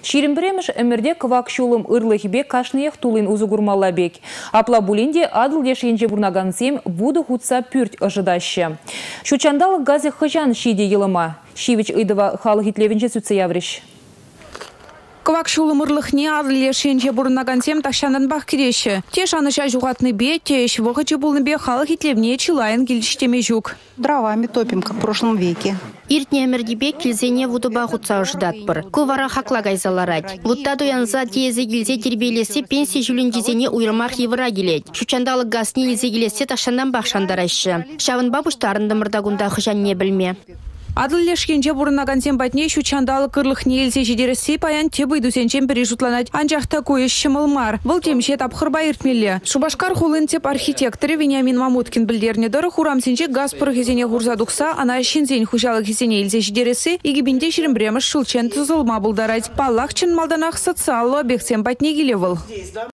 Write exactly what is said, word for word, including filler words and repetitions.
Ширинбремеш эмерде квак шулым ырлыхбе кашныех тулын узугурмалла бек. Апла булинде адыл дешенже бурнагансем буду хутса пюрт ожидаща. Шучандал газы хыжан шиде елыма. Шивич ыдыва халы хитлевенже сүтсеявриш. Квак шулым ырлыхне адыл дешенже бурнагансем тахшандан бах киреші. Те шаныша жугатны бе, те швохачы булны бе халы хитлевне чилайын гильчтеме жук. Дровами топим, как в прошлом веке. Иртне эмердебе килзене вудуба хутса ожидатпыр. Кувара хакла гайзаларать. Вудта дуянза тезе гильзе тербелесе пенсия жүлінжезене уйрмах евыра келет. Шучандалы гасни илзе келесе ташандан бақшандарайшы. Шавын бабуштарында мырдагунда хыжан не білме. Адыл лешкенже бурнагансем батне шучандалы кырлыхне илзе жидересе паян те бұйдусенчен пережутланать. Анжақта көйіш шымылмар. Бұл темше тапқырба иртмелі. Шубашкар хулын теп архитекторы Вениамин Мамуткин білдерне дұры хурамсенче газ пырхезене хурзадукса, ана шинзен хужалық хезене илзе жидересе, егібінде шірімбреміш шылчен тұзылма бұлдарать. Паллах чын малданақ социалы объектсен батне келевыл.